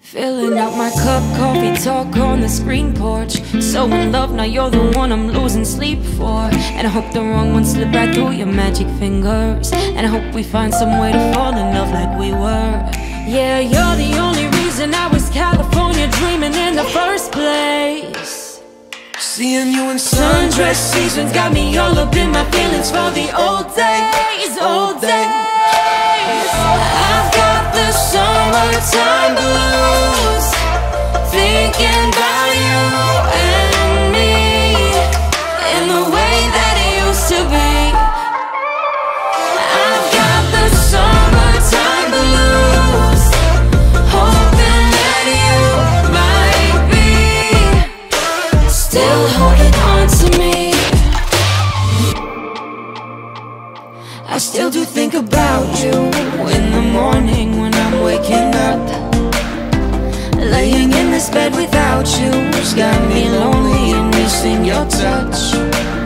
Filling up my cup, coffee talk on the screen porch. So in love, now you're the one I'm losing sleep for. And I hope the wrong one slip right through your magic fingers. And I hope we find some way to fall in love like we were. Yeah, you're the only reason I was California dreaming in the first place. Seeing you in Sundress seasons got me all up in my feelings for the old days, old days. I've got the summertime blues, thinking about you and me in the way that it used to be. I've got the summertime blues, hoping that you might be still holding on to me. I still do think about you in the morning when I'm waking up. Laying in this bed without you's got me lonely and missing your touch.